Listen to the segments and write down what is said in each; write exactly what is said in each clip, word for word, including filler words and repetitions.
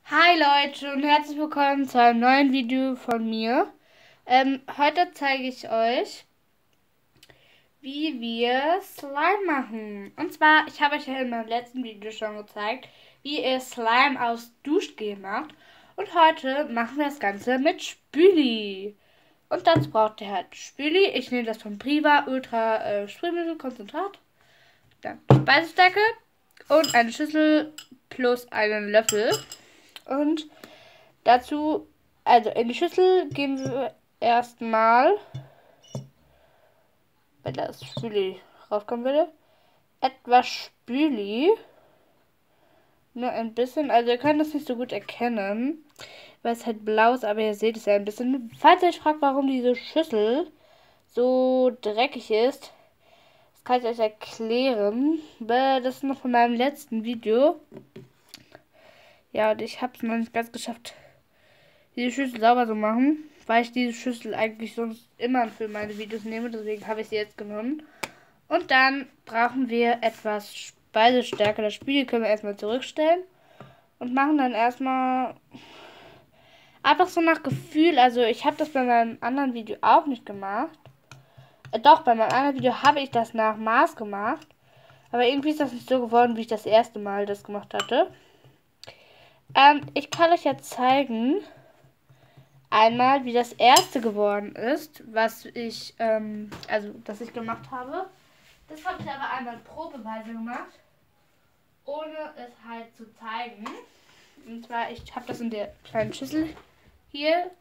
Hi Leute und herzlich willkommen zu einem neuen Video von mir. Ähm, heute zeige ich euch, wie wir Slime machen. Und zwar, ich habe euch ja in meinem letzten Video schon gezeigt, wie ihr Slime aus Duschgel macht. Und heute machen wir das Ganze mit Spüli. Und dazu braucht ihr halt Spüli. Ich nehme das von Priva Ultra äh, Sprühmittelkonzentrat. Dann Speisestärke und eine Schüssel plus einen Löffel. Und dazu, also in die Schüssel geben wir erstmal, wenn das Spüli rauskommen würde, etwas Spüli. Nur ein bisschen, also ihr könnt das nicht so gut erkennen, weil es halt blau ist, aber ihr seht es ja ein bisschen. Falls ihr euch fragt, warum diese Schüssel so dreckig ist, das kann ich euch erklären. Das ist noch von meinem letzten Video. Ja, und ich habe es noch nicht ganz geschafft, diese Schüssel sauber zu machen, weil ich diese Schüssel eigentlich sonst immer für meine Videos nehme. Deswegen habe ich sie jetzt genommen. Und dann brauchen wir etwas Speisestärke. Das Spiel können wir erstmal zurückstellen. Und machen dann erstmal einfach so nach Gefühl. Also ich habe das bei meinem anderen Video auch nicht gemacht. Äh, doch, bei meinem anderen Video habe ich das nach Maß gemacht. Aber irgendwie ist das nicht so geworden, wie ich das erste Mal das gemacht hatte. Ähm, ich kann euch jetzt zeigen, einmal, wie das erste geworden ist, was ich, ähm, also, das ich gemacht habe. Das habe ich aber einmal probeweise gemacht, ohne es halt zu zeigen. Und zwar, ich habe das in der kleinen Schüssel hier.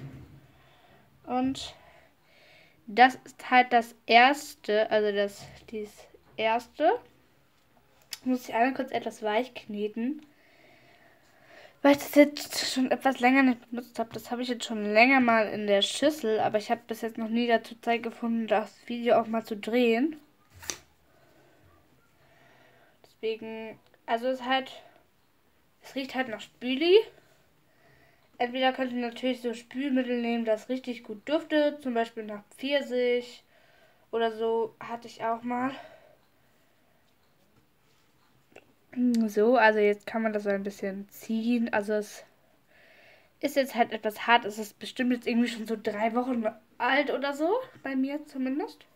Und das ist halt das erste, also das, dieses erste. Muss ich einmal kurz etwas weich kneten, weil ich das jetzt schon etwas länger nicht benutzt habe. Das habe ich jetzt schon länger mal in der Schüssel, aber ich habe bis jetzt noch nie dazu Zeit gefunden, das Video auch mal zu drehen. Deswegen, also es ist halt, es riecht halt nach Spüli. Entweder könnt ihr natürlich so Spülmittel nehmen, das richtig gut duftet, zum Beispiel nach Pfirsich oder so, hatte ich auch mal. So, also jetzt kann man das so ein bisschen ziehen. Also es ist jetzt halt etwas hart. Es ist bestimmt jetzt irgendwie schon so drei Wochen alt oder so. Bei mir zumindest.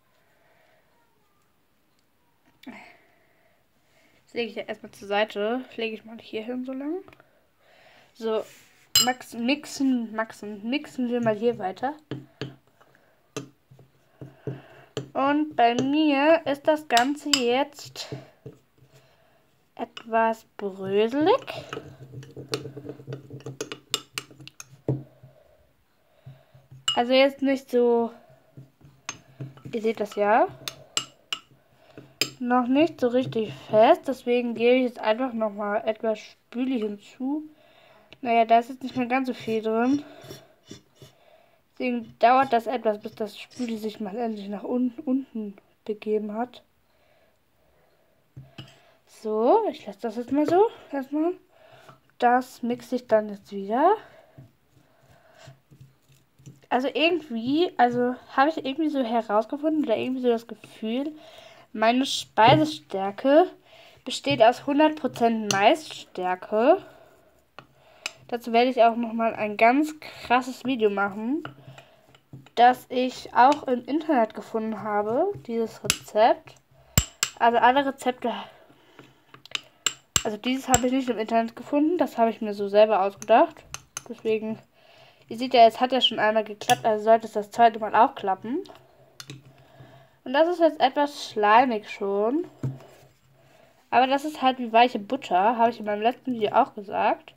Das lege ich ja erstmal zur Seite. Lege ich mal hier hin so lang. So, Max, mixen, maxen, mixen wir mal hier weiter. Und bei mir ist das Ganze jetzt etwas bröselig. Also jetzt nicht so, ihr seht das ja, noch nicht so richtig fest. Deswegen gebe ich jetzt einfach nochmal etwas Spüli hinzu. Naja, da ist jetzt nicht mehr ganz so viel drin. Deswegen dauert das etwas, bis das Spüli sich mal endlich nach un unten begeben hat. So, ich lasse das jetzt mal so. Erstmal. Das mixe ich dann jetzt wieder. Also irgendwie, also habe ich irgendwie so herausgefunden oder irgendwie so das Gefühl, meine Speisestärke besteht aus hundert Prozent Maisstärke. Dazu werde ich auch nochmal ein ganz krasses Video machen, das ich auch im Internet gefunden habe, dieses Rezept. Also alle Rezepte, also dieses habe ich nicht im Internet gefunden, das habe ich mir so selber ausgedacht. Deswegen, ihr seht ja, es hat ja schon einmal geklappt, also sollte es das zweite Mal auch klappen. Und das ist jetzt etwas schleimig schon. Aber das ist halt wie weiche Butter, habe ich in meinem letzten Video auch gesagt.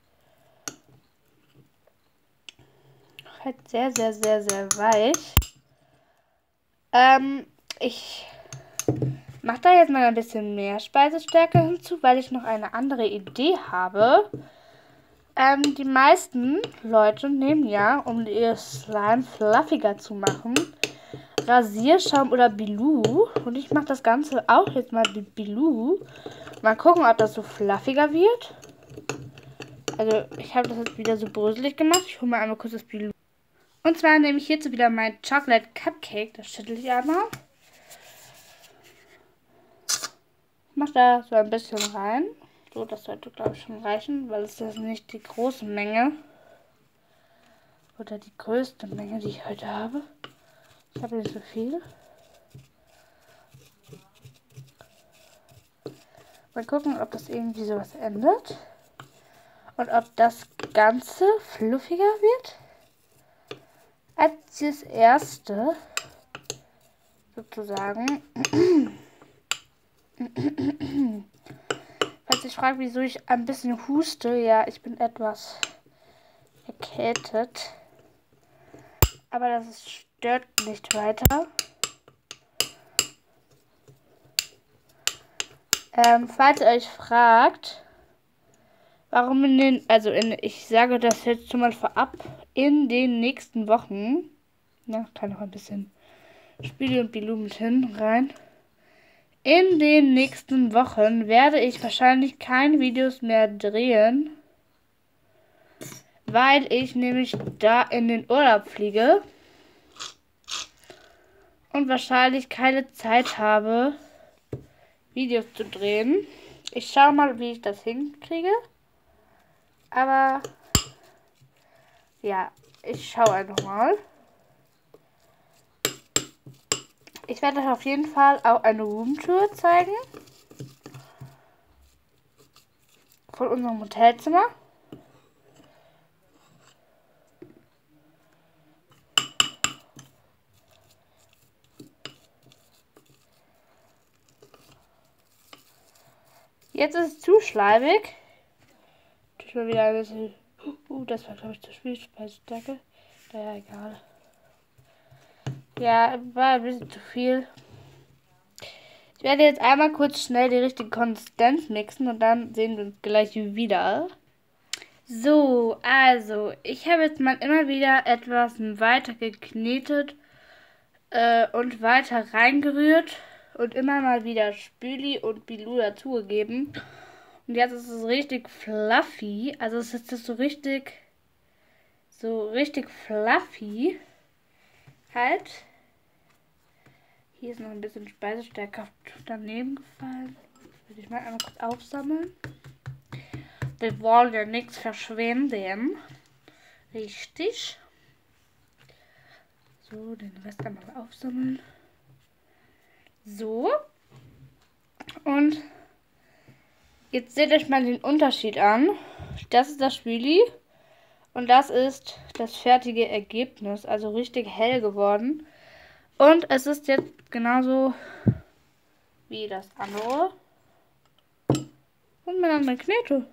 Halt sehr, sehr, sehr, sehr weich. Ähm, ich mache da jetzt mal ein bisschen mehr Speisestärke hinzu, weil ich noch eine andere Idee habe. Ähm, die meisten Leute nehmen ja, um ihr Slime fluffiger zu machen, Rasierschaum oder Bilou. Und ich mache das Ganze auch jetzt mal mit Bilou. Mal gucken, ob das so fluffiger wird. Also ich habe das jetzt wieder so bröselig gemacht. Ich hole mal einmal kurz das Bilou. Und zwar nehme ich hierzu wieder mein Chocolate Cupcake. Das schüttel ich einmal. Mach da so ein bisschen rein. So, das sollte, glaube ich, schon reichen, weil es ist nicht die große Menge. Oder die größte Menge, die ich heute habe. Ich habe nicht so viel. Mal gucken, ob das irgendwie sowas ändert. Und ob das Ganze fluffiger wird. Als das erste. Sozusagen. Falls ich frage, wieso ich ein bisschen huste. Ja, ich bin etwas erkältet. Aber das ist, stört nicht weiter. Ähm, falls ihr euch fragt, warum in den, also in, ich sage das jetzt schon mal vorab, in den nächsten Wochen, na, kann noch ein bisschen Spiele und Bilou mit hin rein. In den nächsten Wochen werde ich wahrscheinlich keine Videos mehr drehen, weil ich nämlich da in den Urlaub fliege und wahrscheinlich keine Zeit habe, Videos zu drehen. Ich schaue mal, wie ich das hinkriege. Aber ja, ich schaue einfach mal. Ich werde euch auf jeden Fall auch eine Roomtour zeigen. Von unserem Hotelzimmer. Jetzt ist es zu schleimig. Ich mal wieder ein bisschen. Uh, das war, glaube ich, zu Spielspeisedecke. Naja, egal. Ja, war ein bisschen zu viel. Ich werde jetzt einmal kurz schnell die richtige Konsistenz mixen und dann sehen wir uns gleich wieder. So, also, ich habe jetzt mal immer wieder etwas weiter geknetet äh, und weiter reingerührt und immer mal wieder Spüli und Bilou dazugegeben. Und jetzt ist es richtig fluffy. Also es ist so richtig, so richtig fluffy. Halt. Hier ist noch ein bisschen Speisestärke daneben gefallen. Das würde ich mal einmal kurz aufsammeln. Wir wollen ja nichts verschwenden. Richtig. So, den Rest einmal aufsammeln. So. Und jetzt seht euch mal den Unterschied an. Das ist das Spüli. Und das ist das fertige Ergebnis. Also richtig hell geworden. Und es ist jetzt genauso wie das andere. Und miteinander Knete.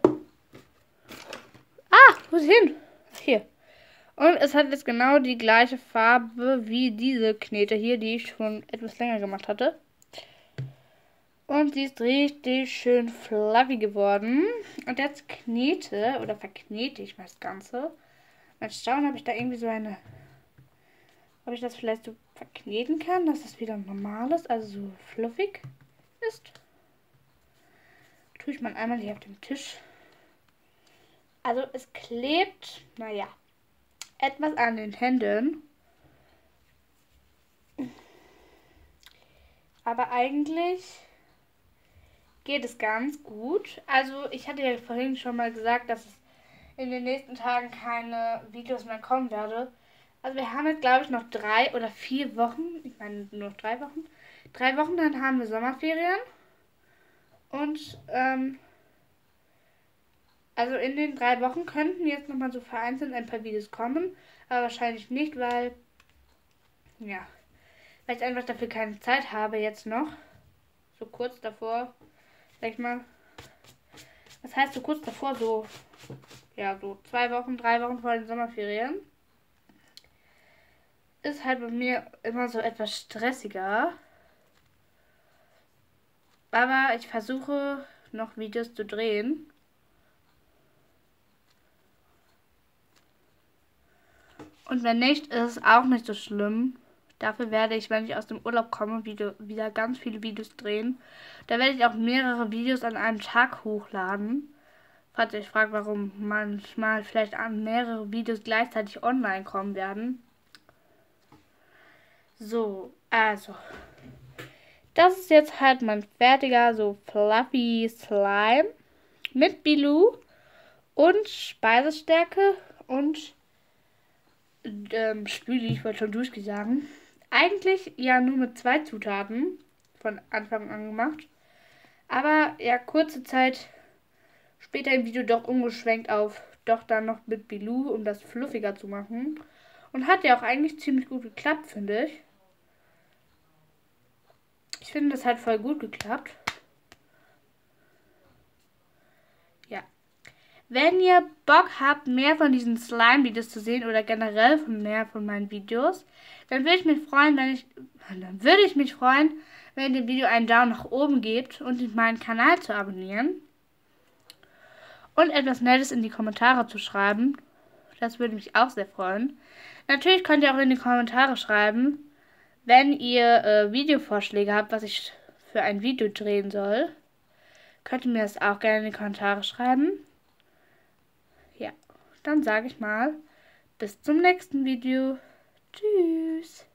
Ah, wo ist hin? Hier. Und es hat jetzt genau die gleiche Farbe wie diese Knete hier, die ich schon etwas länger gemacht hatte. Und sie ist richtig schön fluffy geworden. Und jetzt knete oder verknete ich mal das Ganze. Mal schauen, ob ich da irgendwie so eine... Ob ich das vielleicht so verkneten kann, dass das wieder normal ist, also so fluffig ist. Tue ich mal einmal hier auf dem Tisch. Also es klebt, naja, etwas an den Händen. Aber eigentlich geht es ganz gut. Also ich hatte ja vorhin schon mal gesagt, dass es in den nächsten Tagen keine Videos mehr kommen werde. Also wir haben jetzt, glaube ich, noch drei oder vier Wochen. Ich meine nur noch drei Wochen. Drei Wochen, dann haben wir Sommerferien. Und, ähm, also in den drei Wochen könnten jetzt nochmal so vereinzelt ein paar Videos kommen. Aber wahrscheinlich nicht, weil, ja, weil ich einfach dafür keine Zeit habe jetzt noch. So kurz davor, sag ich mal. Das heißt so kurz davor, so, ja, so zwei Wochen, drei Wochen vor den Sommerferien. Ist halt bei mir immer so etwas stressiger. Aber ich versuche noch Videos zu drehen. Und wenn nicht, ist es auch nicht so schlimm. Dafür werde ich, wenn ich aus dem Urlaub komme, wieder, wieder ganz viele Videos drehen. Da werde ich auch mehrere Videos an einem Tag hochladen. Falls ihr euch fragt, warum manchmal vielleicht mehrere Videos gleichzeitig online kommen werden. So, also. Das ist jetzt halt mein fertiger, so fluffy Slime. mit Bilou und Speisestärke und ähm, Spüli, ich wollte schon Duschki sagen. Eigentlich ja nur mit zwei Zutaten von Anfang an gemacht. Aber ja, kurze Zeit später im Video doch umgeschwenkt auf doch dann noch mit Bilou, um das fluffiger zu machen. Und hat ja auch eigentlich ziemlich gut geklappt, finde ich. Ich finde, das hat voll gut geklappt. Ja. Wenn ihr Bock habt, mehr von diesen Slime-Videos zu sehen oder generell von mehr von meinen Videos, dann würde ich mich freuen, wenn ich, dann würde ich mich freuen, wenn ihr dem Video einen Daumen nach oben gebt und meinen Kanal zu abonnieren. Und etwas Nettes in die Kommentare zu schreiben. Das würde mich auch sehr freuen. Natürlich könnt ihr auch in die Kommentare schreiben, wenn ihr äh, Videovorschläge habt, was ich für ein Video drehen soll. Könnt ihr mir das auch gerne in die Kommentare schreiben. Ja, dann sage ich mal, bis zum nächsten Video. Tschüss.